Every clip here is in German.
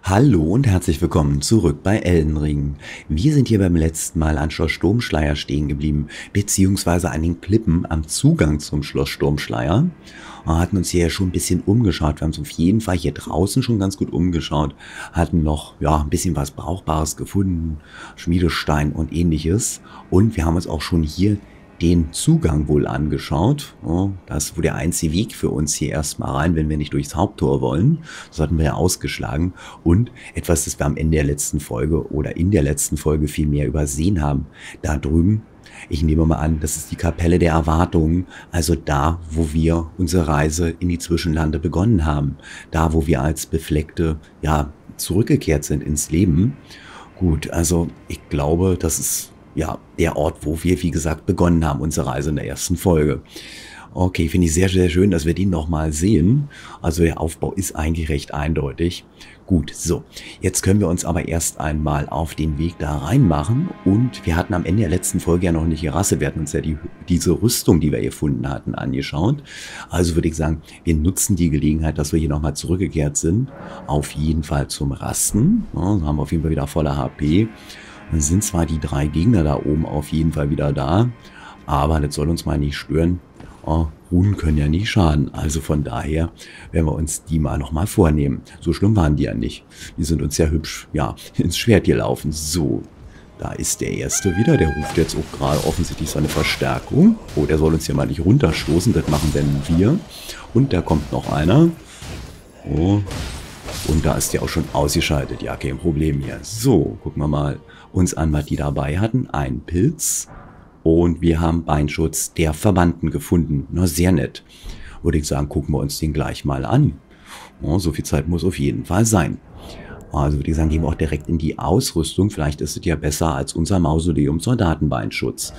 Hallo und herzlich willkommen zurück bei Elden Ring. Wir sind hier beim letzten Mal an Schloss Sturmschleier stehen geblieben, beziehungsweise an den Klippen am Zugang zum Schloss Sturmschleier. Wir hatten uns hier ja schon ein bisschen umgeschaut. Wir haben uns auf jeden Fall hier draußen schon ganz gut umgeschaut. Hatten noch, ja, ein bisschen was Brauchbares gefunden. Schmiedestein und ähnliches. Und wir haben uns auch schon hier den Zugang wohl angeschaut. Oh, das ist wohl der einzige Weg für uns hier erstmal rein, wenn wir nicht durchs Haupttor wollen. Das hatten wir ja ausgeschlagen. Und etwas, das wir am Ende der letzten Folge oder in der letzten Folge viel mehr übersehen haben. Da drüben, ich nehme mal an, das ist die Kapelle der Erwartungen. Also da, wo wir unsere Reise in die Zwischenlande begonnen haben. Da, wo wir als Befleckte, ja, zurückgekehrt sind ins Leben. Gut, also ich glaube, das ist ja der Ort, wo wir, wie gesagt, begonnen haben, unsere Reise in der ersten Folge. Okay, finde ich sehr, sehr schön, dass wir den nochmal sehen. Also der Aufbau ist eigentlich recht eindeutig. Gut, so, jetzt können wir uns aber erst einmal auf den Weg da reinmachen. Und wir hatten am Ende der letzten Folge ja noch nicht gerasselt. Wir hatten uns ja diese Rüstung, die wir gefunden hatten, angeschaut. Also würde ich sagen, wir nutzen die Gelegenheit, dass wir hier nochmal zurückgekehrt sind. Auf jeden Fall zum Rasten. Ja, dann haben wir auf jeden Fall wieder voller HP. Dann sind zwar die 3 Gegner da oben auf jeden Fall wieder da, aber das soll uns mal nicht stören. Oh, Runen können ja nicht schaden, also von daher werden wir uns die mal nochmal vornehmen. So schlimm waren die ja nicht. Die sind uns ja hübsch, ja, ins Schwert gelaufen. So, da ist der erste wieder, der ruft jetzt auch gerade offensichtlich seine Verstärkung. Oh, der soll uns hier mal nicht runterstoßen, das machen denn wir. Und da kommt noch einer. Oh, und da ist der auch schon ausgeschaltet. Ja, kein Problem hier. So, gucken wir mal uns an, was die dabei hatten. Ein Pilz. Und wir haben Beinschutz der Verbannten gefunden. Na, sehr nett. Würde ich sagen, gucken wir uns den gleich mal an. Oh, so viel Zeit muss auf jeden Fall sein. Also würde ich sagen, gehen wir auch direkt in die Ausrüstung. Vielleicht ist es ja besser als unser Mausoleum-Soldatenbeinschutz.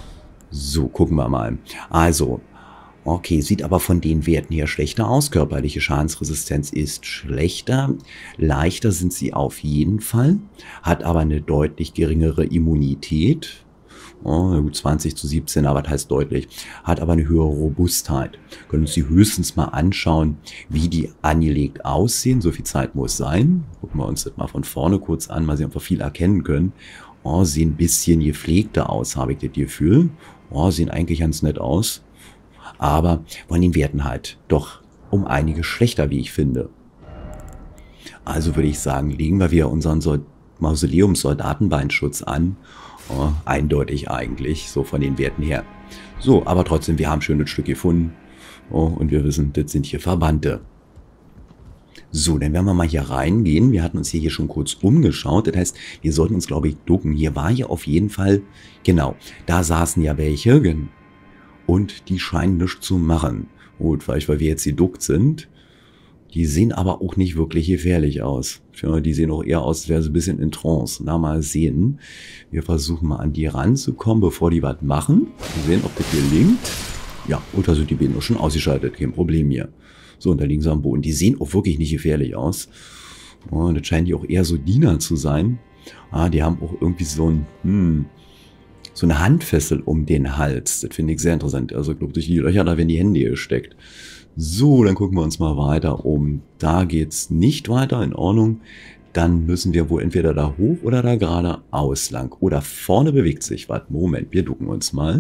So, gucken wir mal. Also, okay, sieht aber von den Werten her schlechter aus. Körperliche Schadensresistenz ist schlechter. Leichter sind sie auf jeden Fall. Hat aber eine deutlich geringere Immunität. Oh, gut, 20:17, aber das heißt deutlich. Hat aber eine höhere Robustheit. Können uns die höchstens mal anschauen, wie die angelegt aussehen. So viel Zeit muss sein. Gucken wir uns das mal von vorne kurz an, mal sehen, ob wir viel erkennen können. Oh, sehen ein bisschen gepflegter aus, habe ich das Gefühl. Oh, sehen eigentlich ganz nett aus. Aber von den Werten halt doch um einiges schlechter, wie ich finde. Also würde ich sagen, legen wir wieder unseren Mausoleum-Soldatenbeinschutz an. Oh, eindeutig eigentlich, so von den Werten her. So, aber trotzdem, wir haben ein schönes Stück gefunden. Oh, und wir wissen, das sind hier Verbannte. So, dann werden wir mal hier reingehen. Wir hatten uns hier schon kurz umgeschaut. Das heißt, wir sollten uns, glaube ich, ducken. Hier war ja auf jeden Fall, genau, da saßen ja welche. Und die scheinen nichts zu machen. Gut, vielleicht weil wir jetzt geduckt sind. Die sehen aber auch nicht wirklich gefährlich aus. Ja, die sehen auch eher aus, als wäre sie ein bisschen in Trance. Na, mal sehen. Wir versuchen mal an die ranzukommen, bevor die was machen. Wir sehen, ob das hier gelingt. Ja, und da sind die Beine schon ausgeschaltet. Kein Problem hier. So, und da liegen sie am Boden. Die sehen auch wirklich nicht gefährlich aus. Und das scheinen die auch eher so Diener zu sein. Ah, die haben auch irgendwie so ein, so eine Handfessel um den Hals. Das finde ich sehr interessant. Also, ich glaube, durch die Löcher, da werden die Hände gesteckt. So, dann gucken wir uns mal weiter um. Da geht's nicht weiter, in Ordnung. Dann müssen wir wohl entweder da hoch oder da geradeaus lang. Oder vorne bewegt sich was. Moment, wir ducken uns mal.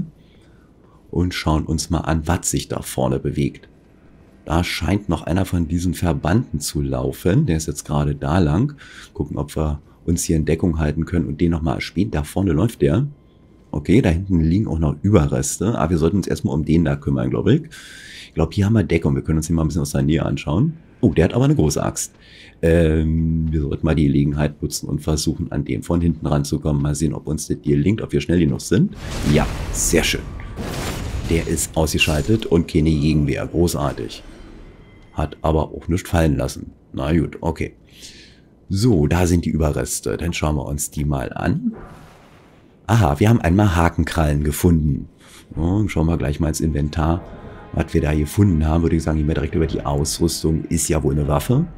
Und schauen uns mal an, was sich da vorne bewegt. Da scheint noch einer von diesen Verbanden zu laufen. Der ist jetzt gerade da lang. Gucken, ob wir uns hier in Deckung halten können und den nochmal erspähen. Da vorne läuft der. Okay, da hinten liegen auch noch Überreste. Aber wir sollten uns erstmal um den da kümmern, glaube ich. Ich glaube, hier haben wir Deckung. Wir können uns den mal ein bisschen aus der Nähe anschauen. Oh, der hat aber eine große Axt. Wir sollten mal die Gelegenheit nutzen und versuchen, an dem von hinten ranzukommen. Mal sehen, ob uns das gelingt, ob wir schnell genug sind. Ja, sehr schön. Der ist ausgeschaltet und keine Gegenwehr. Großartig. Hat aber auch nichts fallen lassen. Na gut, okay. So, da sind die Überreste. Dann schauen wir uns die mal an. Aha, wir haben einmal Hakenkrallen gefunden. Und schauen wir gleich mal ins Inventar. Was wir da gefunden haben, würde ich sagen, gehen wir direkt über die Ausrüstung. Ist ja wohl eine Waffe.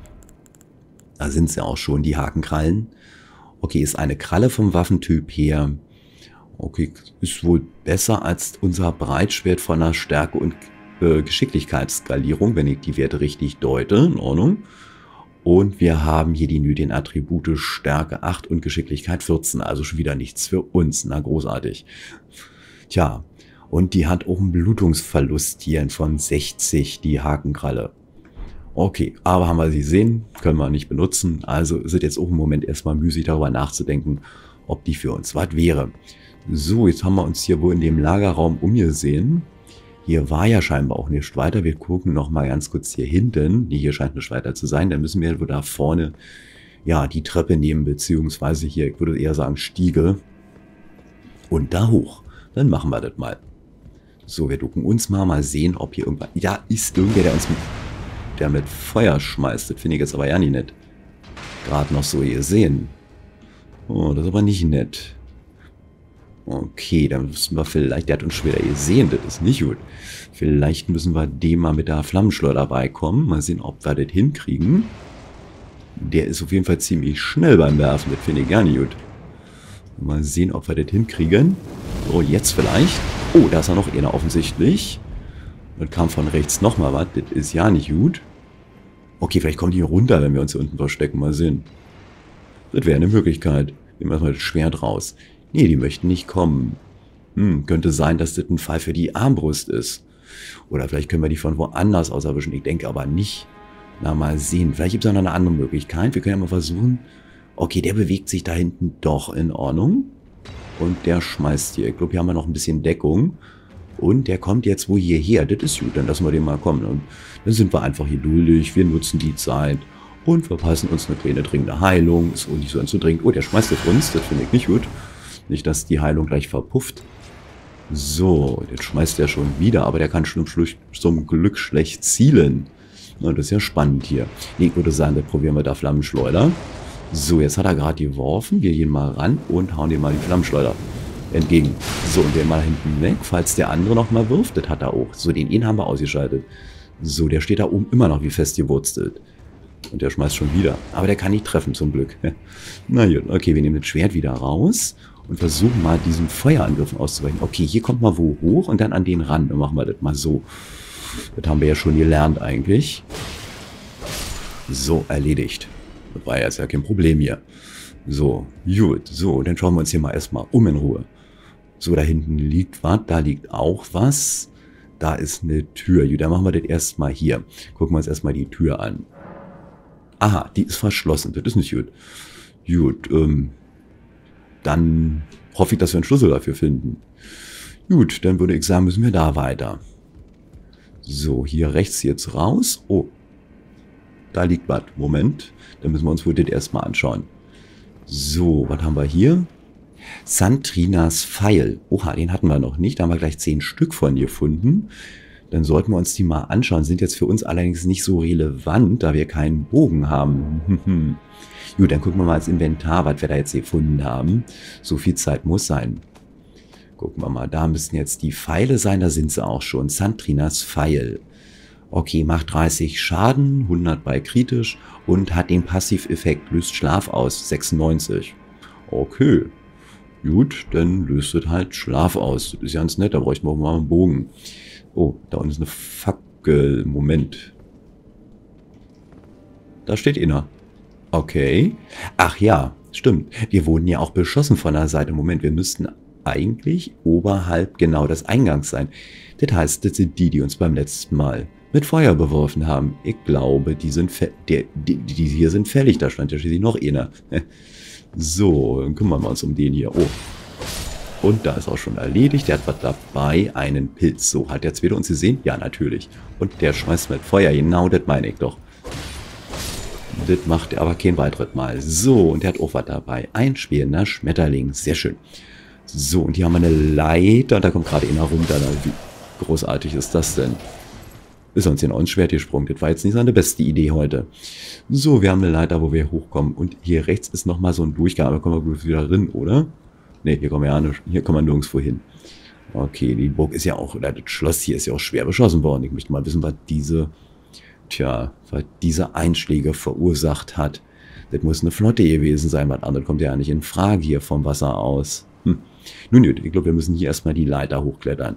Da sind es ja auch schon, die Hakenkrallen. Okay, ist eine Kralle vom Waffentyp her. Okay, ist wohl besser als unser Breitschwert von der Stärke und Geschicklichkeitsskalierung, wenn ich die Werte richtig deute. In Ordnung. Und wir haben hier die nötigen Attribute Stärke 8 und Geschicklichkeit 14. Also schon wieder nichts für uns. Na, großartig. Tja, und die hat auch einen Blutungsverlust hier von 60, die Hakenkralle. Okay, aber haben wir sie gesehen, können wir nicht benutzen. Also ist es jetzt auch im Moment erstmal müßig darüber nachzudenken, ob die für uns was wäre. So, jetzt haben wir uns hier wohl in dem Lagerraum umgesehen. Hier war ja scheinbar auch nicht weiter. Wir gucken noch mal ganz kurz hier hinten. Nee, hier scheint nicht weiter zu sein. Dann müssen wir wohl da vorne ja die Treppe nehmen, beziehungsweise hier, ich würde eher sagen Stiege. Und da hoch. Dann machen wir das mal. So, wir ducken uns mal sehen, ob hier irgendwann... Ja, ist irgendwer, der mit Feuer schmeißt. Das finde ich jetzt aber ja nicht nett. Gerade noch so hier sehen. Oh, das ist aber nicht nett. Okay, dann müssen wir vielleicht, der hat uns schon wieder gesehen, das ist nicht gut. Vielleicht müssen wir dem mal mit der Flammenschleuder beikommen. Mal sehen, ob wir das hinkriegen. Der ist auf jeden Fall ziemlich schnell beim Werfen, das finde ich gar nicht gut. Mal sehen, ob wir das hinkriegen. So, jetzt vielleicht. Oh, da ist ja noch einer offensichtlich. Dann kam von rechts nochmal was, das ist ja nicht gut. Okay, vielleicht kommt die hier runter, wenn wir uns hier unten verstecken. Mal sehen. Das wäre eine Möglichkeit. Nehmen wir erstmal das Schwert raus. Nee, die möchten nicht kommen. Könnte sein, dass das ein Fall für die Armbrust ist. Oder vielleicht können wir die von woanders aus erwischen. Ich denke aber nicht. Na, mal sehen. Vielleicht gibt es auch noch eine andere Möglichkeit. Wir können ja mal versuchen. Okay, der bewegt sich da hinten doch in Ordnung. Und der schmeißt hier. Ich glaube, hier haben wir noch ein bisschen Deckung. Und der kommt jetzt wo hierher. Das ist gut, dann lassen wir den mal kommen. Und dann sind wir einfach hier duldig. Wir nutzen die Zeit. Und verpassen uns eine kleine dringende Heilung. Ist wohl nicht so dringend. Oh, der schmeißt auf uns. Das finde ich nicht gut. Nicht, dass die Heilung gleich verpufft. So, jetzt schmeißt er schon wieder, aber der kann schon zum Glück schlecht zielen. Na, das ist ja spannend hier. Ich würde sagen, das probieren wir da Flammenschleuder. So, jetzt hat er gerade geworfen. Wir gehen mal ran und hauen ihm mal die Flammenschleuder entgegen. So, und den mal hinten weg, falls der andere noch mal wirft. Das hat er auch. So, den haben wir ausgeschaltet. So, der steht da oben immer noch wie fest gewurzelt. Und der schmeißt schon wieder. Aber der kann nicht treffen, zum Glück. Na gut, okay, wir nehmen das Schwert wieder raus. Und versuchen mal, diesen Feuerangriffen auszuweichen. Okay, hier kommt mal wo hoch und dann an den ran. Dann machen wir das mal so. Das haben wir ja schon gelernt eigentlich. So, erledigt. Das war jetzt ja kein Problem hier. So, gut. So, dann schauen wir uns hier mal erstmal um in Ruhe. So, da hinten liegt was. Da liegt auch was. Da ist eine Tür. Gut, dann machen wir das erstmal hier. Gucken wir uns erstmal die Tür an. Aha, die ist verschlossen. Das ist nicht gut. Gut, dann hoffe ich, dass wir einen Schlüssel dafür finden. Gut, dann würde ich sagen, müssen wir da weiter. So, hier rechts jetzt raus. Oh, da liegt was. Moment, dann müssen wir uns wohl das erstmal anschauen. So, was haben wir hier? Santrinas Pfeil. Oha, den hatten wir noch nicht. Da haben wir gleich 10 Stück von gefunden. Dann sollten wir uns die mal anschauen. Sind jetzt für uns allerdings nicht so relevant, da wir keinen Bogen haben. Gut, dann gucken wir mal ins Inventar, was wir da jetzt gefunden haben. So viel Zeit muss sein. Gucken wir mal, da müssen jetzt die Pfeile sein, da sind sie auch schon. Santrinas Pfeil. Okay, macht 30 Schaden, 100 bei kritisch und hat den Passiveffekt, löst Schlaf aus, 96. Okay, gut, dann löst es halt Schlaf aus. Das ist ganz nett, da bräuchten wir auch mal einen Bogen. Oh, da unten ist eine Fackel. Moment. Da steht einer. Okay. Ach ja, stimmt. Wir wurden ja auch beschossen von der Seite. Moment, wir müssten eigentlich oberhalb genau des Eingangs sein. Das heißt, das sind die uns beim letzten Mal mit Feuer beworfen haben. Ich glaube, die sind die hier sind fällig. Da stand ja schließlich noch einer. So, dann kümmern wir uns um den hier. Oh. Und da ist auch schon erledigt. Der hat was dabei. Einen Pilz. So, hat der Zweite uns gesehen? Ja, natürlich. Und der schmeißt mit Feuer. Genau, das meine ich doch. Das macht er aber kein weiteres Mal. So, und der hat auch was dabei. Ein schwebender Schmetterling. Sehr schön. So, und hier haben wir eine Leiter. Da kommt gerade einer runter. Wie großartig ist das denn? Ist uns hier noch ein Schwert gesprungen. Das war jetzt nicht seine beste Idee heute. So, wir haben eine Leiter, wo wir hochkommen. Und hier rechts ist nochmal so ein Durchgang. Aber kommen wir wieder rein, oder? Ne, hier kommen wir ja nicht. Hier kommen wir nirgendwo hin. Okay, die Burg ist ja auch, oder das Schloss hier ist ja auch schwer beschossen worden. Ich möchte mal wissen, was diese Einschläge verursacht hat. Das muss eine Flotte gewesen sein, was anderes kommt ja nicht in Frage hier vom Wasser aus. Nun gut, ich glaube, wir müssen hier erstmal die Leiter hochklettern.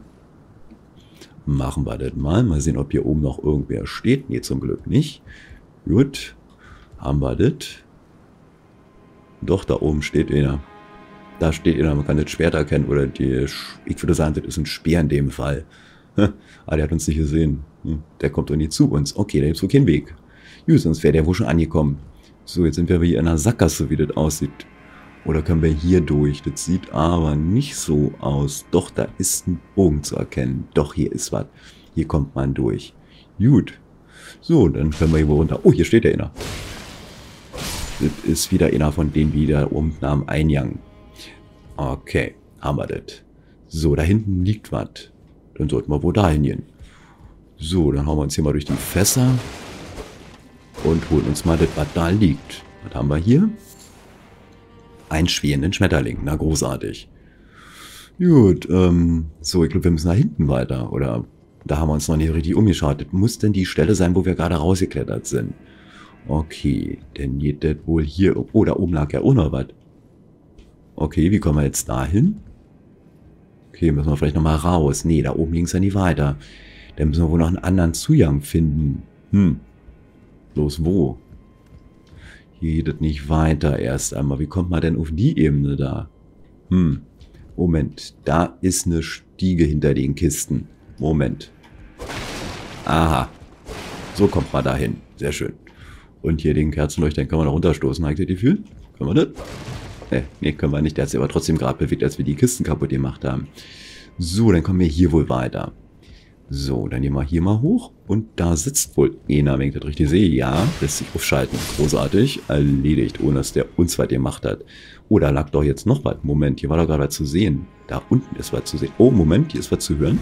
Machen wir das mal. Mal sehen, ob hier oben noch irgendwer steht. Nee, zum Glück nicht. Gut. Haben wir das? Doch, da oben steht einer. Da steht einer, man kann das Schwert erkennen. Oder die, ich würde sagen, das ist ein Speer in dem Fall. Ah, der hat uns nicht gesehen. Der kommt doch nicht zu uns. Okay, da gibt es wohl keinen Weg. Gut, sonst wäre der wohl schon angekommen. So, jetzt sind wir hier in einer Sackgasse, wie das aussieht. Oder können wir hier durch? Das sieht aber nicht so aus. Doch, da ist ein Bogen zu erkennen. Doch, hier ist was. Hier kommt man durch. Gut. So, dann können wir hier wohl runter. Oh, hier steht der einer. Das ist wieder einer von denen, die da unten am Eingang. Okay, haben wir das. So, da hinten liegt was. Dann sollten wir wohl dahin gehen. So, dann hauen wir uns hier mal durch die Fässer. Und holen uns mal das, was da liegt. Was haben wir hier? Einen schwebenden Schmetterling. Na, großartig. Gut, so, ich glaube, wir müssen nach hinten weiter. Oder da haben wir uns noch nicht richtig umgeschaut. Das muss denn die Stelle sein, wo wir gerade rausgeklettert sind. Okay, dann geht das wohl hier. Oh, da oben lag ja auch noch was. Okay, wie kommen wir jetzt da hin? Okay, müssen wir vielleicht nochmal raus. Nee, da oben ging es ja nicht weiter. Dann müssen wir wohl noch einen anderen Zugang finden. Bloß wo? Hier geht es nicht weiter erst einmal. Wie kommt man denn auf die Ebene da? Moment. Da ist eine Stiege hinter den Kisten. Moment. Aha. So kommt man da hin. Sehr schön. Und hier den Kerzenleuchter, den können wir noch runterstoßen. Habt ihr das Gefühl? Können wir das? Nee, können wir nicht. Der hat sich aber trotzdem gerade bewegt, als wir die Kisten kaputt gemacht haben. So, dann kommen wir hier wohl weiter. So, dann gehen wir hier mal hoch. Und da sitzt wohl einer, wenn ich das richtig sehe. Ja, lässt sich aufschalten. Großartig. Erledigt, ohne dass der uns was gemacht hat. Oh, da lag doch jetzt noch was. Moment, hier war doch gerade was zu sehen. Da unten ist was zu sehen. Oh, Moment, hier ist was zu hören.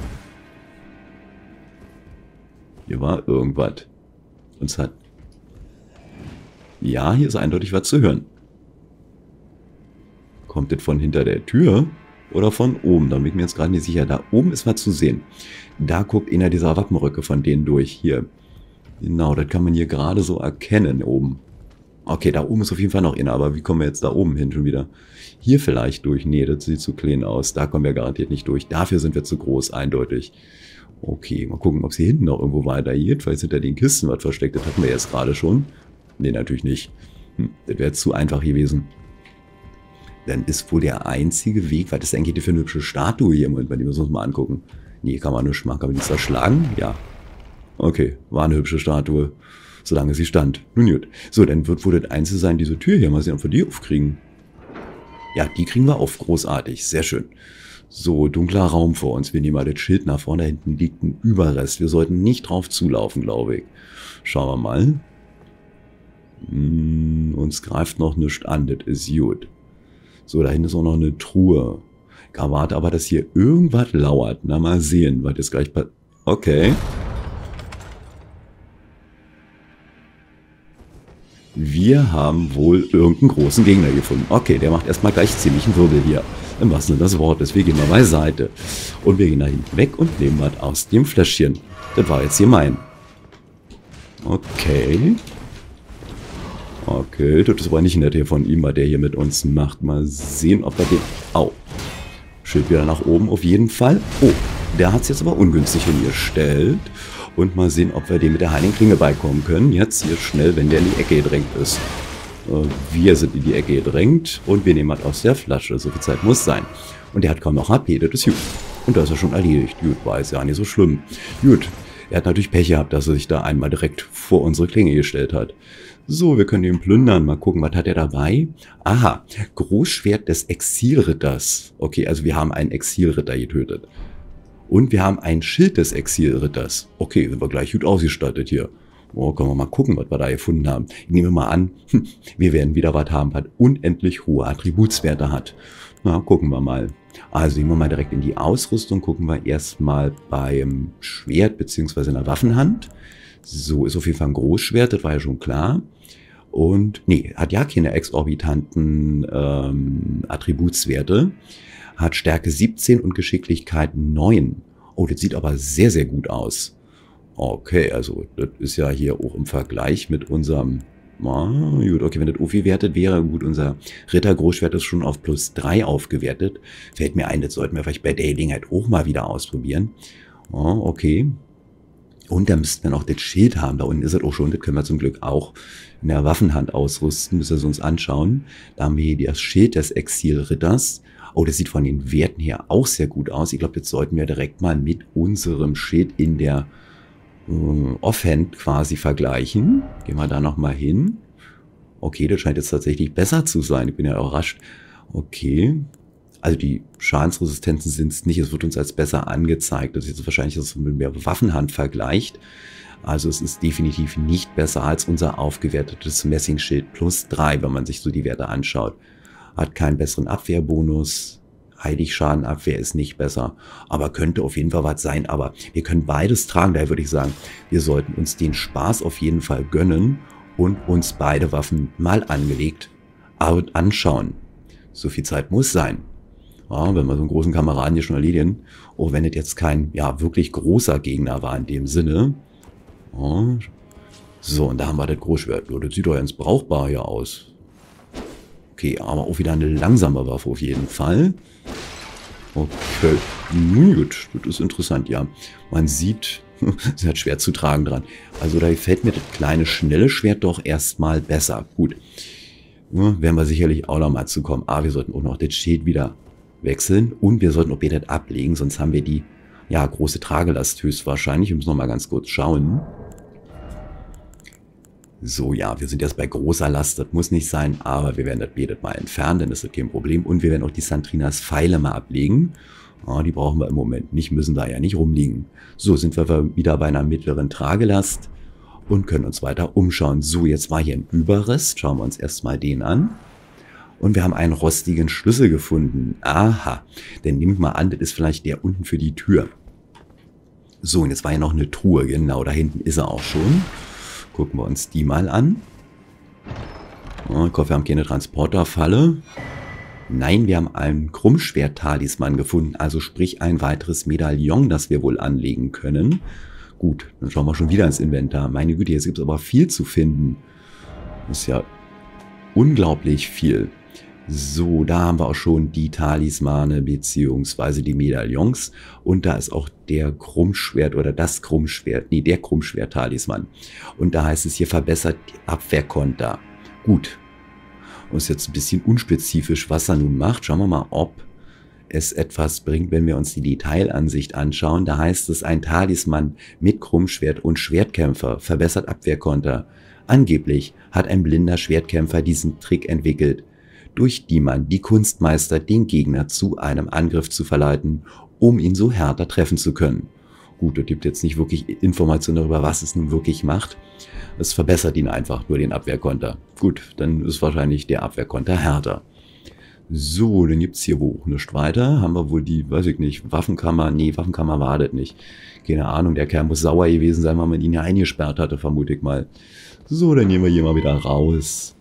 Hier war irgendwas. Uns hat... Ja, hier ist eindeutig was zu hören. Kommt das von hinter der Tür oder von oben? Da bin ich mir jetzt gerade nicht sicher. Da oben ist was zu sehen. Da guckt einer dieser Wappenröcke von denen durch. Hier. Genau, das kann man hier gerade so erkennen oben. Okay, da oben ist auf jeden Fall noch einer. Aber wie kommen wir jetzt da oben hin schon wieder? Hier vielleicht durch. Nee, das sieht zu klein aus. Da kommen wir garantiert nicht durch. Dafür sind wir zu groß, eindeutig. Okay, mal gucken, ob es hier hinten noch irgendwo weitergeht. Vielleicht hinter den Kisten was versteckt. Das hatten wir jetzt gerade schon. Nee, natürlich nicht. Das wäre jetzt zu einfach gewesen. Dann ist wohl der einzige Weg, was ist eigentlich hier für eine hübsche Statue hier? Moment, die müssen wir uns mal angucken. Nee, kann man nicht machen. Kann man die zerschlagen? Ja. Okay, war eine hübsche Statue, solange sie stand. Nun gut. So, dann wird wohl das Einzige sein, diese Tür hier. Mal sehen, ob wir die aufkriegen. Ja, die kriegen wir auf. Großartig. Sehr schön. So, dunkler Raum vor uns. Wir nehmen mal das Schild nach vorne. Da hinten liegt ein Überrest. Wir sollten nicht drauf zulaufen, glaube ich. Schauen wir mal. Uns greift noch nichts an. Das ist gut. So, da hinten ist auch noch eine Truhe. Ich erwarte aber, dass hier irgendwas lauert. Na, mal sehen, was jetzt gleich passiert. Okay. Wir haben wohl irgendeinen großen Gegner gefunden. Okay, der macht erstmal gleich ziemlich einen Wirbel hier. Im wahrsten Sinne des Wortes. Wir gehen mal beiseite. Und wir gehen da hinten weg und nehmen was aus dem Fläschchen. Das war jetzt hier mein. Okay. Okay, das ist aber nicht nett hier von ihm, was der hier mit uns macht. Mal sehen, ob er den... Au. Schild wieder nach oben auf jeden Fall. Oh, der hat es jetzt aber ungünstig hingestellt. Und mal sehen, ob wir dem mit der heiligen Klinge beikommen können. Jetzt hier schnell, wenn der in die Ecke gedrängt ist. Wir sind in die Ecke gedrängt und wir nehmen was aus der Flasche. So viel Zeit muss sein. Und der hat kaum noch HP, das ist gut. Und das ist er schon erledigt. Gut, war jetzt ja nicht so schlimm. Gut, er hat natürlich Pech gehabt, dass er sich da einmal direkt vor unsere Klinge gestellt hat. So, wir können ihn plündern. Mal gucken, was hat er dabei? Aha, Großschwert des Exilritters. Okay, also wir haben einen Exilritter getötet. Und wir haben ein Schild des Exilritters. Okay, sind wir gleich gut ausgestattet hier. Oh, können wir mal gucken, was wir da gefunden haben. Ich nehme mal an, wir werden wieder was haben, was unendlich hohe Attributswerte hat. Na, gucken wir mal. Also gehen wir mal direkt in die Ausrüstung. Gucken wir erstmal beim Schwert bzw. in der Waffenhand. So, ist auf jeden Fall ein Großschwert, das war ja schon klar. Und, nee, hat ja keine exorbitanten Attributswerte. Hat Stärke 17 und Geschicklichkeit 9. Oh, das sieht aber sehr, sehr gut aus. Okay, also das ist ja hier auch im Vergleich mit unserem... gut, okay, wenn das aufgewertet wäre, gut, unser Ritter-Großschwert ist schon auf +3 aufgewertet. Fällt mir ein, das sollten wir vielleicht bei der Gelegenheit auch mal wieder ausprobieren. Okay. Und da müssten wir noch das Schild haben. Da unten ist es auch schon. Das können wir zum Glück auch in der Waffenhand ausrüsten. Müssen wir es uns anschauen. Da haben wir hier das Schild des Exilritters. Oh, das sieht von den Werten her auch sehr gut aus. Ich glaube, jetzt sollten wir direkt mal mit unserem Schild in der Offhand quasi vergleichen. Gehen wir da nochmal hin. Okay, das scheint jetzt tatsächlich besser zu sein. Ich bin ja überrascht. Okay. Also die Schadensresistenzen sind es nicht. Es wird uns als besser angezeigt. Das ist jetzt wahrscheinlich, dass man mit der Waffenhand vergleicht. Also es ist definitiv nicht besser als unser aufgewertetes Messingschild plus 3, wenn man sich so die Werte anschaut. Hat keinen besseren Abwehrbonus. Heiligschadenabwehr ist nicht besser. Aber könnte auf jeden Fall was sein. Aber wir können beides tragen. Daher würde ich sagen, wir sollten uns den Spaß auf jeden Fall gönnen und uns beide Waffen mal angelegt anschauen. So viel Zeit muss sein. Ja, wenn wir so einen großen Kameraden hier schon erledigen. Oh, wenn das jetzt kein, ja, wirklich großer Gegner war in dem Sinne. Ja. So, und da haben wir das Großschwert. Oh, das sieht doch ganz brauchbar hier aus. Okay, aber auch wieder eine langsame Waffe auf jeden Fall. Okay, gut, das ist interessant, ja. Man sieht, es hat schwer zu tragen dran. Also da gefällt mir das kleine, schnelle Schwert doch erstmal besser. Gut, ja, werden wir sicherlich auch noch mal zu kommen. Aber wir sollten auch noch das Schild wieder wechseln und wir sollten auch das ablegen, sonst haben wir die, ja, große Tragelast höchstwahrscheinlich. Wir müssen noch mal ganz kurz schauen. So, ja, wir sind jetzt bei großer Last, das muss nicht sein, aber wir werden das Betet mal entfernen, denn das ist kein Problem. Und wir werden auch die Santrinas Pfeile mal ablegen. Ja, die brauchen wir im Moment nicht, müssen da ja nicht rumliegen. So, sind wir wieder bei einer mittleren Tragelast und können uns weiter umschauen. So, jetzt war hier ein Überrest, schauen wir uns erstmal den an. Und wir haben einen rostigen Schlüssel gefunden. Aha, dann nehmt mal an, das ist vielleicht der unten für die Tür. So, und jetzt war ja noch eine Truhe, genau, da hinten ist er auch schon. Gucken wir uns die mal an. Oh, ich hoffe, wir haben keine Transporterfalle. Nein, wir haben einen Krummschwert-Talisman gefunden. Also sprich ein weiteres Medaillon, das wir wohl anlegen können. Gut, dann schauen wir schon wieder ins Inventar. Meine Güte, jetzt gibt es aber viel zu finden. Das ist ja unglaublich viel. So, da haben wir auch schon die Talismane bzw. die Medaillons. Und da ist auch der Krummschwert oder das Krummschwert, nee, der Krummschwert-Talisman. Und da heißt es hier verbessert Abwehrkonter. Gut. Und ist jetzt ein bisschen unspezifisch, was er nun macht. Schauen wir mal, ob es etwas bringt, wenn wir uns die Detailansicht anschauen. Da heißt es, ein Talisman mit Krummschwert und Schwertkämpfer verbessert Abwehrkonter. Angeblich hat ein blinder Schwertkämpfer diesen Trick entwickelt, durch die man die Kunst meistert, den Gegner zu einem Angriff zu verleiten, um ihn so härter treffen zu können. Gut, das gibt jetzt nicht wirklich Informationen darüber, was es nun wirklich macht. Es verbessert ihn einfach nur den Abwehrkonter. Gut, dann ist wahrscheinlich der Abwehrkonter härter. So, dann gibt es hier wohl nichts weiter. Haben wir wohl die, weiß ich nicht, Waffenkammer? Nee, Waffenkammer war das nicht. Keine Ahnung, der Kerl muss sauer gewesen sein, weil man ihn ja eingesperrt hatte, vermute ich mal. So, dann gehen wir hier mal wieder raus.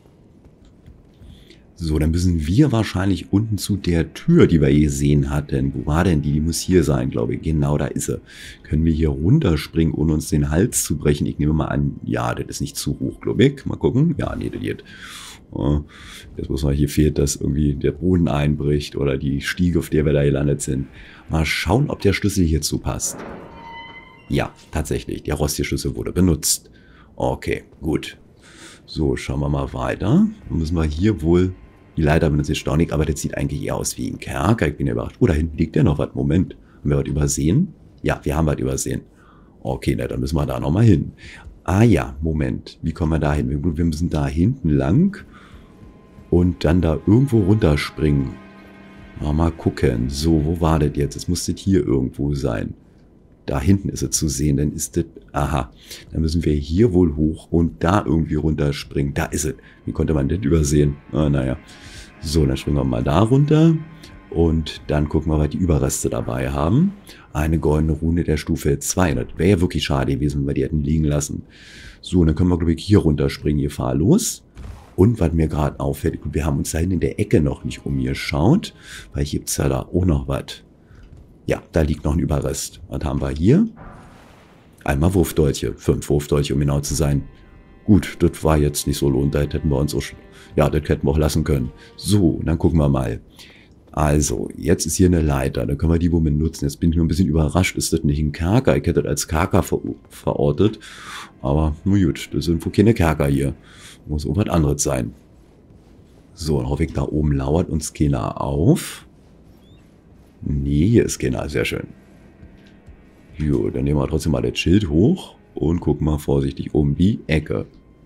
So, dann müssen wir wahrscheinlich unten zu der Tür, die wir hier gesehen hatten. Wo war denn die? Die muss hier sein, glaube ich. Genau, da ist sie. Können wir hier runterspringen, ohne uns den Hals zu brechen? Ich nehme mal an, ja, das ist nicht zu hoch, glaube ich. Mal gucken. Ja, nee, das geht. Jetzt muss man, hier fehlt, dass irgendwie der Boden einbricht oder die Stiege, auf der wir da gelandet sind. Mal schauen, ob der Schlüssel hierzu passt. Ja, tatsächlich. Der rostige Schlüssel wurde benutzt. Okay, gut. So, schauen wir mal weiter. Dann müssen wir hier wohl... Die Leiter benutzt jetzt staunig, aber das sieht eigentlich eher aus wie ein Kerker. Ich bin überrascht. Oh, da hinten liegt ja noch was. Moment. Haben wir was übersehen? Ja, wir haben was übersehen. Okay, na, dann müssen wir da nochmal hin. Ah ja, Moment. Wie kommen wir da hin? Wir müssen da hinten lang und dann da irgendwo runterspringen. Mal gucken. So, wo war das jetzt? Es muss das hier irgendwo sein. Da hinten ist es zu sehen. Dann ist das... Aha. Dann müssen wir hier wohl hoch und da irgendwie runterspringen. Da ist es. Wie konnte man das übersehen? Ah, naja. So, dann springen wir mal da runter. Und dann gucken wir, was die Überreste dabei haben. Eine goldene Rune der Stufe 2. Das wäre ja wirklich schade gewesen, wenn wir die hätten liegen lassen. So, dann können wir, glaube ich, hier runterspringen. Hier fahr los. Und was mir gerade auffällt, wir haben uns da hinten in der Ecke noch nicht umgeschaut. Weil hier gibt es ja da auch noch was. Ja, da liegt noch ein Überrest. Was haben wir hier? Einmal Wurfdolche. 5 Wurfdolche, um genau zu sein. Gut, das war jetzt nicht so lohnt. Das hätten wir uns auch, ja, das hätten wir auch lassen können. So, dann gucken wir mal. Also, jetzt ist hier eine Leiter, da können wir die wohl benutzen. Jetzt bin ich nur ein bisschen überrascht, ist das nicht ein Kerker? Ich hätte das als Kerker verortet. Aber nur gut, das sind wohl keine Kerker hier. Muss irgendwas anderes sein. So, dann hoffe ich, da oben lauert uns keiner auf. Nee, hier ist keiner, sehr schön. Jo, dann nehmen wir trotzdem mal das Schild hoch und gucken mal vorsichtig um die Ecke.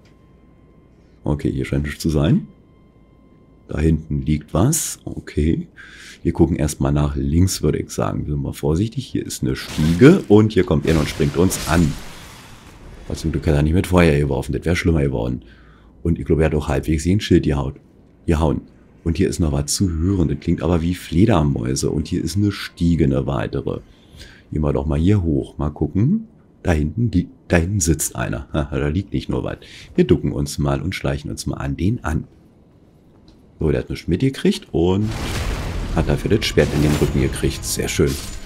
Okay, hier scheint es zu sein. Da hinten liegt was. Okay. Wir gucken erstmal nach links, würde ich sagen. Wir sind mal vorsichtig. Hier ist eine Stiege und hier kommt er und springt uns an. Also, du kannst ja nicht mit Feuer geworfen. Das wäre schlimmer geworden. Und ich glaube, er hat auch halbwegs hier ein Schild gehauen. Und hier ist noch was zu hören. Das klingt aber wie Fledermäuse. Und hier ist eine Stiege, eine weitere. Gehen wir doch mal hier hoch. Mal gucken. Da hinten sitzt einer. Da liegt nicht nur was. Wir ducken uns mal und schleichen uns mal an den an. So, der hat nichts mitgekriegt und hat dafür das Schwert in den Rücken gekriegt. Sehr schön.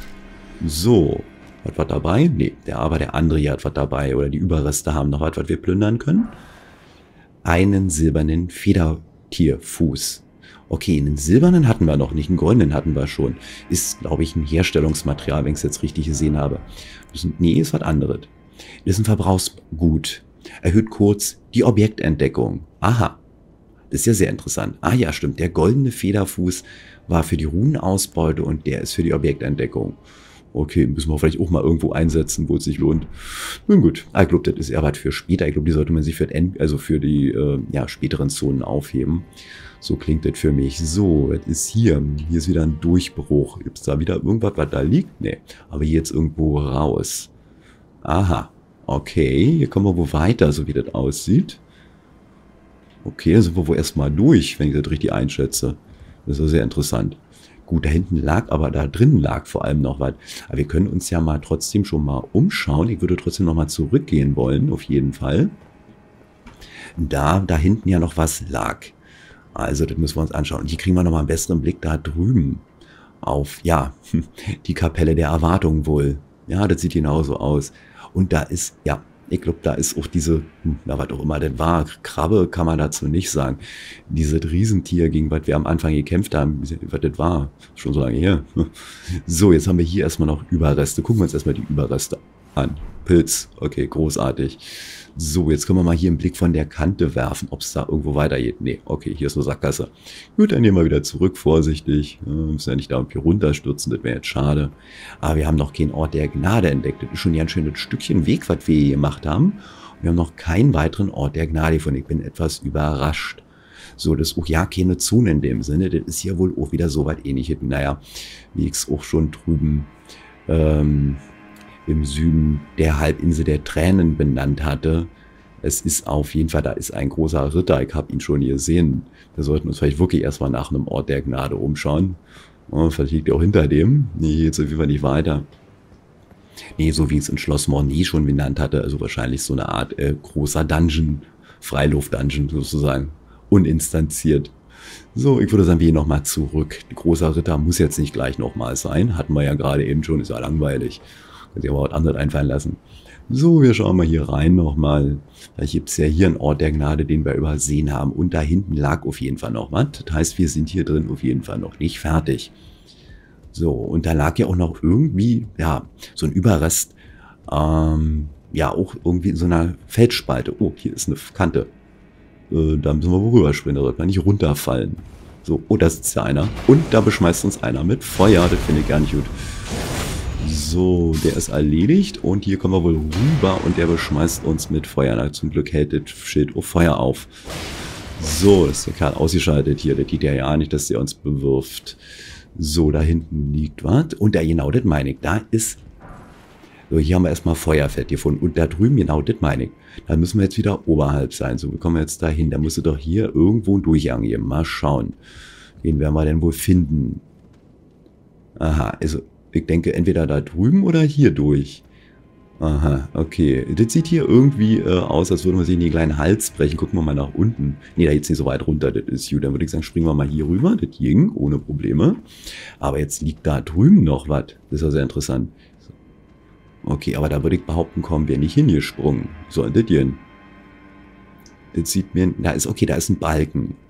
So, hat was dabei? Nee, der andere hier hat was dabei. Oder die Überreste haben noch was wir plündern können. Einen silbernen Federtierfuß. Okay, einen silbernen hatten wir noch nicht, einen goldenen hatten wir schon. Ist, glaube ich, ein Herstellungsmaterial, wenn ich es jetzt richtig gesehen habe. Nee, ist was anderes. Das ist ein Verbrauchsgut. Erhöht kurz die Objektentdeckung. Aha. Das ist ja sehr interessant. Ah ja, stimmt. Der goldene Federfuß war für die Runenausbeute und der ist für die Objektentdeckung. Okay, müssen wir vielleicht auch mal irgendwo einsetzen, wo es sich lohnt. Nun gut, ich glaube, das ist eher was für später. Ich glaube, die sollte man sich für die späteren Zonen aufheben. So klingt das für mich. So, was ist hier? Hier ist wieder ein Durchbruch. Gibt es da wieder irgendwas, was da liegt? Nee, aber hier jetzt irgendwo raus. Aha, okay. Hier kommen wir wo weiter, so wie das aussieht. Okay, dann sind wir wohl erstmal durch, wenn ich das richtig einschätze. Das ist ja sehr interessant. Gut, da hinten lag, aber da drinnen lag vor allem noch was. Aber wir können uns ja mal trotzdem schon mal umschauen. Ich würde trotzdem noch mal zurückgehen wollen, auf jeden Fall. Da hinten ja noch was lag. Also, das müssen wir uns anschauen. Und hier kriegen wir noch mal einen besseren Blick da drüben auf, ja, die Kapelle der Erwartung wohl. Ja, das sieht genauso aus. Und da ist, ja, ich glaube, da ist auch diese, was auch immer das war, Krabbe kann man dazu nicht sagen. Dieses Riesentier, gegen was wir am Anfang gekämpft haben, was das war, schon so lange her. So, jetzt haben wir hier erstmal noch Überreste. Gucken wir uns erstmal die Überreste an. Pilz, okay, großartig. So, jetzt können wir mal hier einen Blick von der Kante werfen, ob es da irgendwo weitergeht. Nee, okay, hier ist eine Sackgasse. Gut, dann gehen wir wieder zurück, vorsichtig. Wir müssen ja nicht da irgendwie runterstürzen, das wäre jetzt schade. Aber wir haben noch keinen Ort der Gnade entdeckt. Das ist schon ein schönes Stückchen Weg, was wir hier gemacht haben. Und wir haben noch keinen weiteren Ort der Gnade gefunden. Ich bin etwas überrascht. So, das ist auch ja keine Zone in dem Sinne. Das ist ja wohl auch wieder so was Ähnliches. Naja, wie ich es auch schon drüben im Süden der Halbinsel der Tränen benannt hatte. Es ist auf jeden Fall, da ist ein großer Ritter, ich habe ihn schon hier gesehen. Wir sollten uns vielleicht wirklich erstmal nach einem Ort der Gnade umschauen. Oh, vielleicht liegt er auch hinter dem. Nee, jetzt auf jeden Fall nicht weiter. Nee, so wie es in Schloss Morny schon benannt hatte, also wahrscheinlich so eine Art großer Dungeon, Freiluft-Dungeon sozusagen, uninstanziert. So, ich würde sagen, wir gehen nochmal zurück. Der großer Ritter muss jetzt nicht gleich nochmal sein, hatten wir ja gerade eben schon, ist ja langweilig. Kann sich aber was anderes einfallen lassen. So, wir schauen mal hier rein nochmal. Da gibt es ja hier einen Ort der Gnade, den wir übersehen haben. Und da hinten lag auf jeden Fall noch was. Das heißt, wir sind hier drin auf jeden Fall noch nicht fertig. So, und da lag ja auch noch irgendwie, ja, so ein Überrest. Ja, auch irgendwie in so einer Felsspalte. Oh, hier ist eine Kante. Da müssen wir wohl rüberspringen, da sollte man nicht runterfallen. So, oh, da sitzt ja einer. Und da beschmeißt uns einer mit Feuer. Das finde ich gar nicht gut. So, der ist erledigt und hier kommen wir wohl rüber und der beschmeißt uns mit Feuer. Na, zum Glück hält das Schild auf Feuer auf. So, ist der Kerl ausgeschaltet hier. Der geht ja nicht, dass der uns bewirft. So, da hinten liegt was. Und da genau, das meine ich. Da ist... So, hier haben wir erstmal Feuerfett gefunden. Und da drüben, genau, das meine ich. Da müssen wir jetzt wieder oberhalb sein. So, wie kommen wir jetzt da hin? Da müsste doch hier irgendwo ein Durchgang geben. Mal schauen. Den werden wir denn wohl finden. Aha, also... Ich denke, entweder da drüben oder hier durch. Aha, okay. Das sieht hier irgendwie aus, als würde man sich in den kleinen Hals brechen. Gucken wir mal nach unten. Nee, da geht's nicht so weit runter. Das ist gut. Dann würde ich sagen, springen wir mal hier rüber. Das ging, ohne Probleme. Aber jetzt liegt da drüben noch was. Das ist ja sehr interessant. Okay, aber da würde ich behaupten, kommen wir nicht hingesprungen. So, das hier. Das sieht mir... Da ist, okay, da ist ein Balken.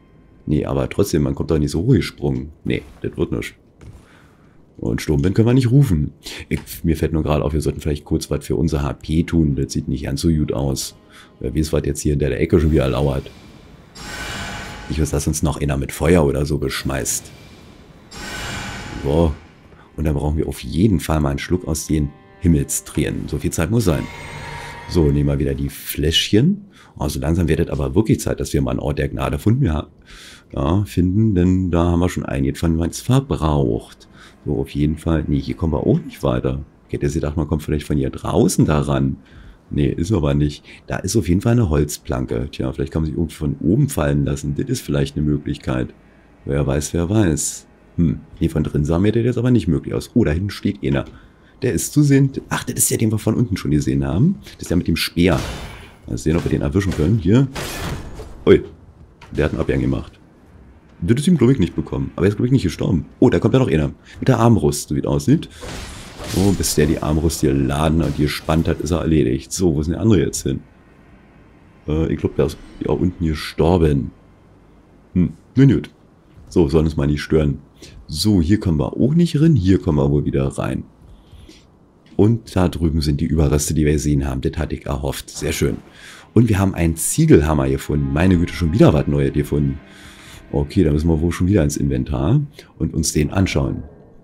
Nee, aber trotzdem, man kommt doch nicht so hochgesprungen. Nee, das wird nicht. Und Sturmwind können wir nicht rufen. Mir fällt nur gerade auf, wir sollten vielleicht kurz was für unser HP tun. Das sieht nicht ganz so gut aus. Wer weiß, was jetzt hier in der Ecke schon wieder lauert. Ich weiß, dass uns noch einer mit Feuer oder so beschmeißt. So. Und dann brauchen wir auf jeden Fall mal einen Schluck aus den Himmelstränen. So viel Zeit muss sein. So, nehmen wir wieder die Fläschchen. Also langsam wird es aber wirklich Zeit, dass wir mal einen Ort der Gnade finden, denn da haben wir schon einiges von uns verbraucht. So, auf jeden Fall. Nee, hier kommen wir auch nicht weiter. Ich hätte gedacht, man kommt vielleicht von hier draußen daran. Nee, ist aber nicht. Da ist auf jeden Fall eine Holzplanke. Tja, vielleicht kann man sich irgendwie von oben fallen lassen. Das ist vielleicht eine Möglichkeit. Wer weiß, wer weiß. Nee, von drin sah mir das jetzt aber nicht möglich aus. Oh, da hinten steht einer. Der ist zu sehen. Ach, das ist ja, den wir von unten schon gesehen haben. Das ist ja mit dem Speer. Mal sehen, ob wir den erwischen können. Hier. Ui, der hat einen Abgang gemacht. Das ist ihm, glaube ich, nicht bekommen. Aber er ist, glaube ich, nicht gestorben. Oh, da kommt ja noch einer. Mit der Armbrust, so wie es aussieht. Oh, bis der die Armbrust hier laden und hier gespannt hat, ist er erledigt. So, wo ist denn der andere jetzt hin? Ich glaube, der ist ja unten gestorben. Nun gut. So, sollen uns mal nicht stören. So, hier kommen wir auch nicht rein. Hier kommen wir wohl wieder rein. Und da drüben sind die Überreste, die wir gesehen haben. Das hatte ich erhofft. Sehr schön. Und wir haben einen Ziegelhammer gefunden. Meine Güte, schon wieder was Neues gefunden. Okay, dann müssen wir wohl schon wieder ins Inventar und uns den anschauen.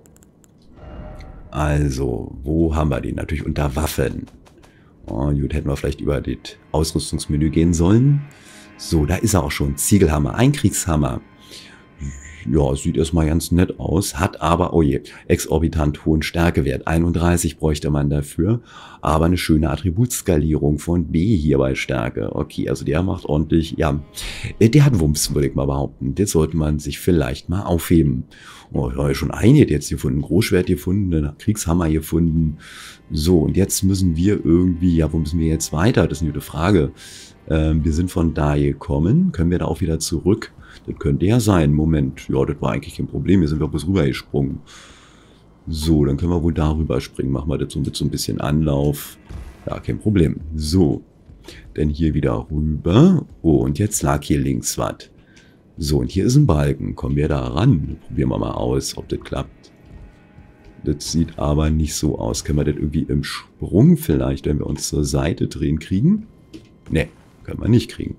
Also, wo haben wir den? Natürlich unter Waffen. Oh, gut, hätten wir vielleicht über das Ausrüstungsmenü gehen sollen. So, da ist er auch schon. Ziegelhammer, ein Kriegshammer. Ja, sieht erstmal ganz nett aus, hat aber, oh je, exorbitant hohen Stärkewert. 31 bräuchte man dafür, aber eine schöne Attributskalierung von B hier bei Stärke. Okay, also der macht ordentlich, ja, der hat Wumms, würde ich mal behaupten. Das sollte man sich vielleicht mal aufheben. Oh, ich habe schon einiges jetzt gefunden, Großschwert gefunden, einen Kriegshammer gefunden. So, und jetzt müssen wir irgendwie, ja, wo müssen wir jetzt weiter? Das ist eine gute Frage. Wir sind von da gekommen, können wir da auch wieder zurück? Das könnte ja sein. Moment, ja, das war eigentlich kein Problem. Hier sind wir bloß rübergesprungen. So, dann können wir wohl darüber springen. Machen wir das so mit so ein bisschen Anlauf. Ja, kein Problem. So, dann hier wieder rüber. Oh, und jetzt lag hier links was. So, und hier ist ein Balken. Kommen wir da ran? Probieren wir mal aus, ob das klappt. Das sieht aber nicht so aus. Können wir das irgendwie im Sprung vielleicht, wenn wir uns zur Seite drehen, kriegen? Ne, können wir nicht kriegen.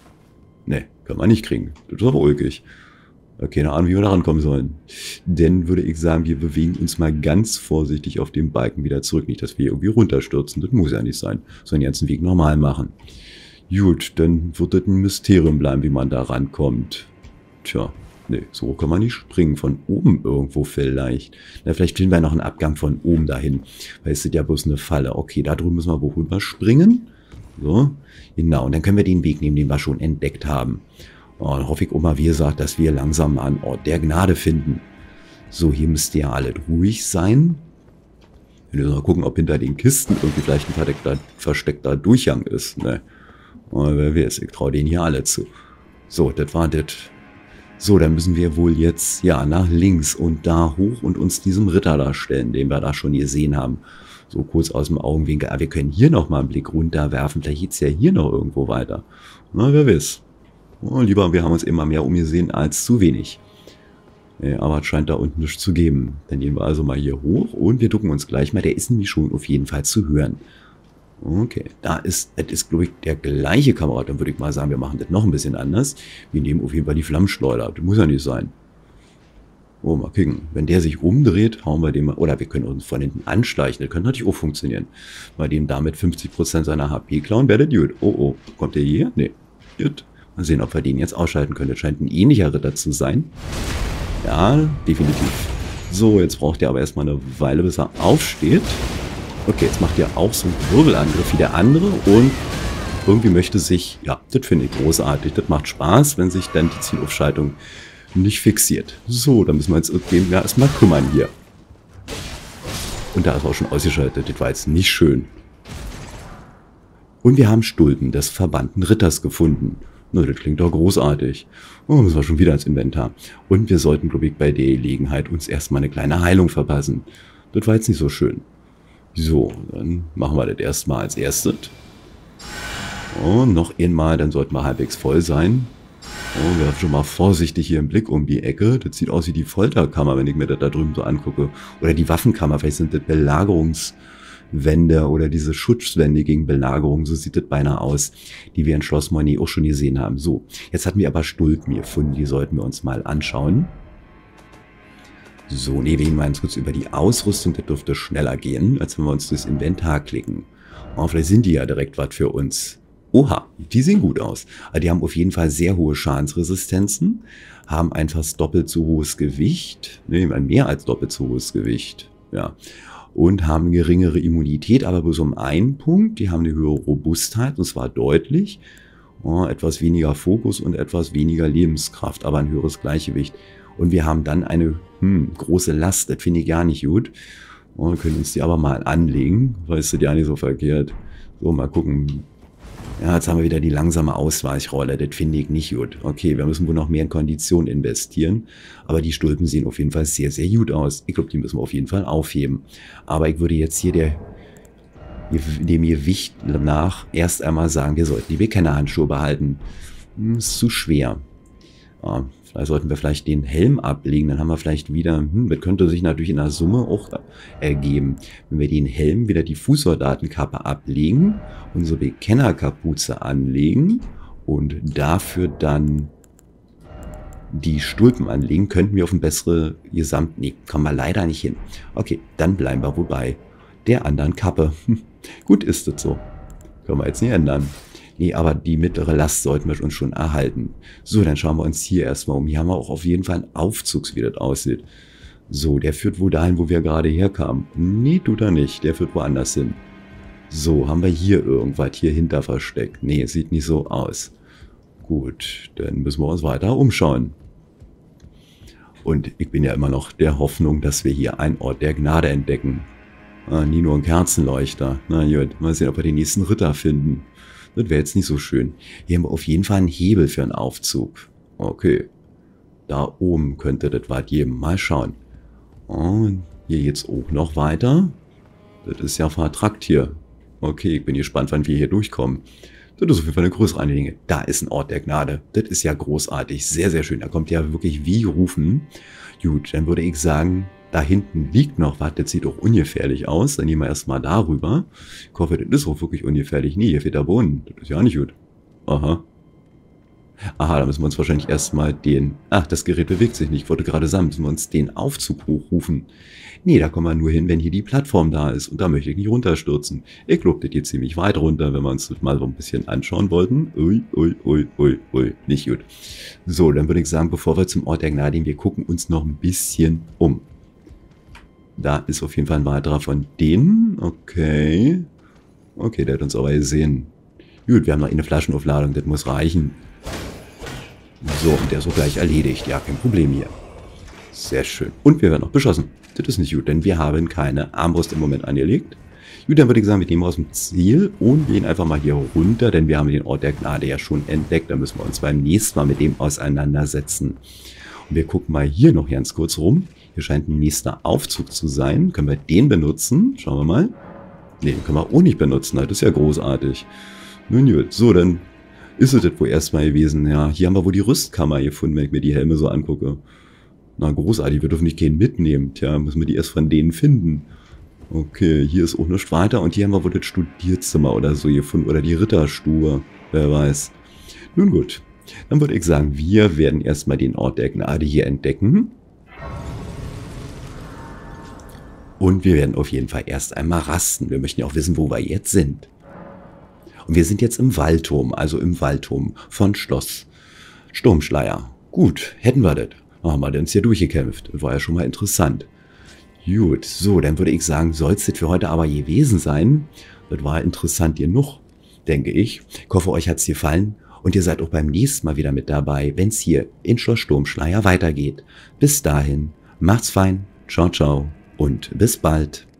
Ne, kann man nicht kriegen. Das ist aber ulkig. Keine Ahnung, wie wir da rankommen sollen. Denn würde ich sagen, wir bewegen uns mal ganz vorsichtig auf den Balken wieder zurück. Nicht, dass wir irgendwie runterstürzen. Das muss ja nicht sein. Sondern den ganzen Weg normal machen. Gut, dann wird das ein Mysterium bleiben, wie man da rankommt. Tja, ne, so kann man nicht springen. Von oben irgendwo vielleicht. Na, vielleicht finden wir noch einen Abgang von oben dahin. Weil es ist ja bloß eine Falle. Okay, da drüben müssen wir wohl rüberspringen. So, genau, und dann können wir den Weg nehmen, den wir schon entdeckt haben. Und dann hoffe ich auch mal, wie gesagt, dass wir langsam mal einen Ort der Gnade finden. So, hier müsste ja alles ruhig sein. Wir müssen mal gucken, ob hinter den Kisten irgendwie vielleicht ein versteckter Durchgang ist. Ne? Und wer weiß, ich traue denen hier alle zu. So, das war das. So, dann müssen wir wohl jetzt, ja, nach links und da hoch und uns diesem Ritter da stellen, den wir da schon gesehen haben. So kurz aus dem Augenwinkel. Aber wir können hier noch mal einen Blick runterwerfen. Vielleicht geht es ja hier noch irgendwo weiter. Na, wer weiß. Oh, lieber, wir haben uns immer mehr umgesehen als zu wenig. Ja, aber es scheint da unten nichts zu geben. Dann gehen wir also mal hier hoch und wir ducken uns gleich mal. Der ist nämlich schon auf jeden Fall zu hören. Okay, das ist, glaube ich, der gleiche Kamerad. Dann würde ich mal sagen, wir machen das noch ein bisschen anders. Wir nehmen auf jeden Fall die Flammenschleuder. Das muss ja nicht sein. Oh, mal gucken. Wenn der sich umdreht, hauen wir den mal. Oder wir können uns von hinten anschleichen. Das könnte natürlich auch funktionieren. Bei dem damit 50% seiner HP klauen, wäre das gut. Oh, oh. Kommt der hier? Nee. Gut. Mal sehen, ob wir den jetzt ausschalten können. Das scheint ein ähnlicher Ritter zu sein. Ja, definitiv. So, jetzt braucht er aber erstmal eine Weile, bis er aufsteht. Okay, jetzt macht er auch so einen Wirbelangriff wie der andere. Und irgendwie möchte sich, ja, das finde ich großartig. Das macht Spaß, wenn sich dann die Zielaufschaltung nicht fixiert. So, dann müssen wir uns dem ja erstmal kümmern hier. Und da ist auch schon ausgeschaltet. Das war jetzt nicht schön. Und wir haben Stulpen des verbannten Ritters gefunden. Na, das klingt doch großartig. Oh, müssen wir schon wieder ins Inventar. Und wir sollten, glaube ich, bei der Gelegenheit uns erstmal eine kleine Heilung verpassen. Das war jetzt nicht so schön. So, dann machen wir das erstmal als erstes. Und noch einmal, dann sollten wir halbwegs voll sein. Oh, wir haben schon mal vorsichtig hier einen Blick um die Ecke. Das sieht aus wie die Folterkammer, wenn ich mir das da drüben so angucke. Oder die Waffenkammer, vielleicht sind das Belagerungswände oder diese Schutzwände gegen Belagerung. So sieht das beinahe aus, die wir in Schloss Morny auch schon gesehen haben. So, jetzt hatten wir aber Stulpen gefunden, die sollten wir uns mal anschauen. So, nee, wir gehen mal ganz kurz über die Ausrüstung. Das dürfte schneller gehen, als wenn wir uns das Inventar klicken. Oh, vielleicht sind die ja direkt was für uns. Oha, die sehen gut aus. Aber die haben auf jeden Fall sehr hohe Schadensresistenzen, haben ein fast doppelt so hohes Gewicht, mehr als doppelt so hohes Gewicht, ja, und haben geringere Immunität, aber bloß um einen Punkt. Die haben eine höhere Robustheit, und zwar deutlich, etwas weniger Fokus und etwas weniger Lebenskraft, aber ein höheres Gleichgewicht. Und wir haben dann eine große Last, das finde ich gar nicht gut. Wir können uns die aber mal anlegen, weißt du, die ja nicht so verkehrt. So, mal gucken. Ja, jetzt haben wir wieder die langsame Ausweichrolle. Das finde ich nicht gut. Okay, wir müssen wohl noch mehr in Kondition investieren. Aber die Stulpen sehen auf jeden Fall sehr, sehr gut aus. Ich glaube, die müssen wir auf jeden Fall aufheben. Aber ich würde jetzt hier dem Gewicht nach erst einmal sagen, wir sollten die Bekennerhandschuhe behalten. Ist zu schwer. Ja, vielleicht sollten wir vielleicht den Helm ablegen, dann haben wir vielleicht wieder, das könnte sich natürlich in der Summe auch ergeben. Wenn wir den Helm wieder die Fußsoldatenkappe ablegen, unsere Bekennerkapuze anlegen und dafür dann die Stulpen anlegen, könnten wir auf ein bessere nee, kommen wir leider nicht hin. Okay, dann bleiben wir wohl bei der anderen Kappe. Gut ist es so. Können wir jetzt nicht ändern. Nee, aber die mittlere Last sollten wir uns schon erhalten. So, dann schauen wir uns hier erstmal um. Hier haben wir auch auf jeden Fall einen Aufzug, wie das aussieht. So, der führt wohl dahin, wo wir gerade herkamen. Nee, tut er nicht. Der führt woanders hin. So, haben wir hier irgendwas hier hinter versteckt? Nee, sieht nicht so aus. Gut, dann müssen wir uns weiter umschauen. Und ich bin ja immer noch der Hoffnung, dass wir hier einen Ort der Gnade entdecken. Nie nur ein Kerzenleuchter. Na gut, mal sehen, ob wir den nächsten Ritter finden. Das wäre jetzt nicht so schön. Hier haben wir auf jeden Fall einen Hebel für einen Aufzug. Okay. Da oben könnte das was geben. Mal schauen. Und hier geht's auch noch weiter. Das ist ja vertrackt hier. Okay, ich bin gespannt, wann wir hier durchkommen. Das ist auf jeden Fall eine größere Angelegenheit. Da ist ein Ort der Gnade. Das ist ja großartig. Sehr, sehr schön. Da kommt ja wirklich wie gerufen. Gut, dann würde ich sagen, da hinten liegt noch was, das sieht auch ungefährlich aus. Dann gehen wir erstmal darüber. Ich hoffe, das ist auch wirklich ungefährlich. Nee, hier fehlt der Boden. Das ist ja nicht gut. Aha. Aha, da müssen wir uns wahrscheinlich erstmal den... Ach, das Gerät bewegt sich nicht. Ich wollte gerade sagen, müssen wir uns den Aufzug hochrufen. Nee, da kommen wir nur hin, wenn hier die Plattform da ist. Und da möchte ich nicht runterstürzen. Ich glaube, das geht ziemlich weit runter, wenn wir uns das mal so ein bisschen anschauen wollten. Ui, ui, ui, ui, ui. Nicht gut. So, dann würde ich sagen, bevor wir zum Ort der Gnade gehen, wir gucken uns noch ein bisschen um. Da ist auf jeden Fall ein weiterer von denen. Okay. Okay, der hat uns aber gesehen. Gut, wir haben noch eine Flaschenaufladung, das muss reichen. So, und der ist auch gleich erledigt. Ja, kein Problem hier. Sehr schön. Und wir werden noch beschossen. Das ist nicht gut, denn wir haben keine Armbrust im Moment angelegt. Gut, dann würde ich sagen, wir nehmen aus dem Ziel und gehen einfach mal hier runter, denn wir haben den Ort der Gnade ja schon entdeckt. Da müssen wir uns beim nächsten Mal mit dem auseinandersetzen. Und wir gucken mal hier noch ganz kurz rum. Hier scheint ein nächster Aufzug zu sein. Können wir den benutzen? Schauen wir mal. Ne, den können wir auch nicht benutzen. Das ist ja großartig. Nun gut, so, dann ist es das wohl erstmal gewesen. Ja, hier haben wir wohl die Rüstkammer gefunden, wenn ich mir die Helme so angucke. Na, großartig, wir dürfen nicht keinen mitnehmen. Tja, müssen wir die erst von denen finden. Okay, hier ist auch nichts weiter. Und hier haben wir wohl das Studierzimmer oder so gefunden. Oder die Ritterstube. Wer weiß. Nun gut, dann würde ich sagen, wir werden erstmal den Ort der Gnade hier entdecken. Und wir werden auf jeden Fall erst einmal rasten. Wir möchten ja auch wissen, wo wir jetzt sind. Und wir sind jetzt im Waldturm, also im Waldturm von Schloss Sturmschleier. Gut, hätten wir das. Haben wir uns hier durchgekämpft. Das war ja schon mal interessant. Gut, so, dann würde ich sagen, soll es das für heute aber gewesen sein. Das war interessant genug, denke ich. Ich hoffe, euch hat es gefallen. Und ihr seid auch beim nächsten Mal wieder mit dabei, wenn es hier in Schloss Sturmschleier weitergeht. Bis dahin, macht's fein, ciao, ciao und bis bald.